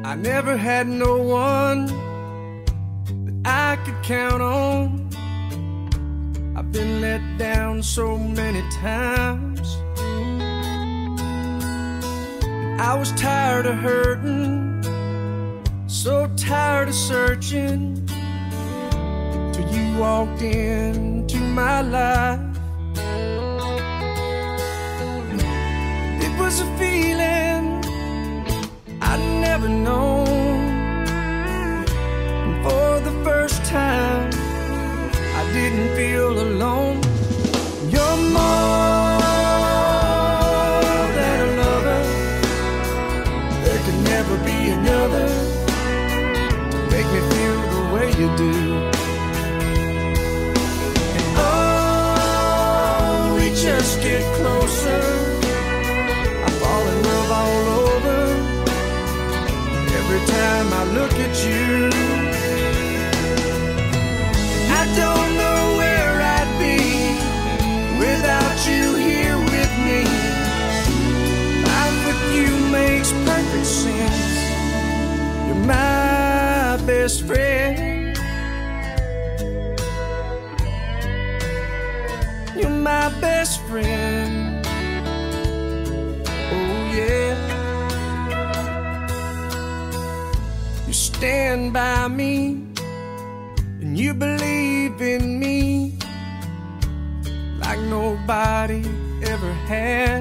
I never had no one that I could count on. I've been let down so many times. I was tired of hurting, so tired of searching, till you walked into my life. It was a feeling I'd never known, and for the first time I didn't feel alone. You're more than a lover. There can never be another to make me feel the way you do. And oh, we just get closer. I fall in love all over every time I look at you. I don't know where I'd be without you here with me. Life with you makes perfect sense. You're my best friend. You're my best friend. Oh yeah. You stand by me and you believe in me like nobody ever has.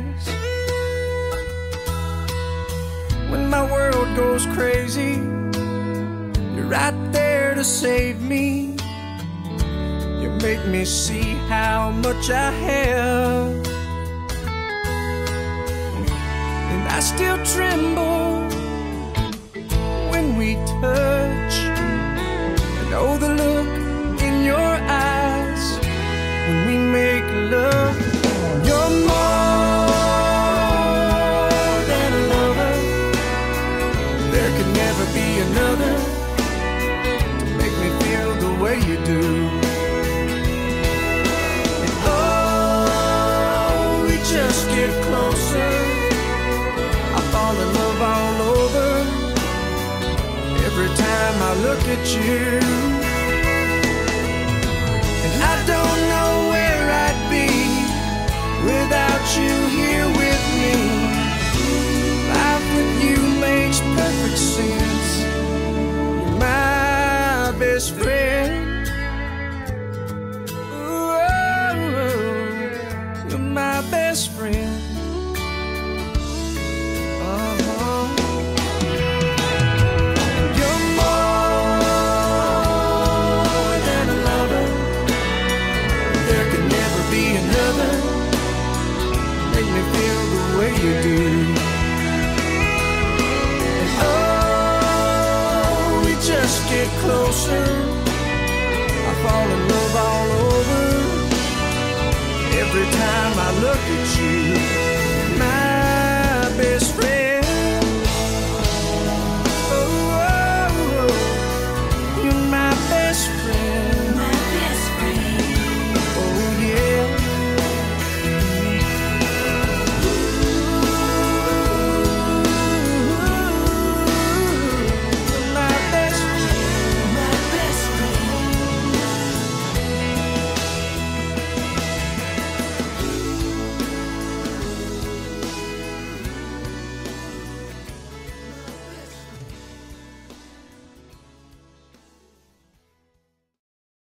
When my world goes crazy, you're right there to save me. You make me see how much I have, and I still tremble when we touch. And oh, the look in your eyes when we make love. You're more than a lover. There could never be another to make me feel the way you do. And oh, we just get closer. I fall in love all over every time I look at you. And I don't know where I'd be without you here with me. Life with you makes perfect sense. You're my best friend. Ooh, you're my best friend. Make me feel the way you do. And oh, we just get closer. I fall in love all over every time I look at you.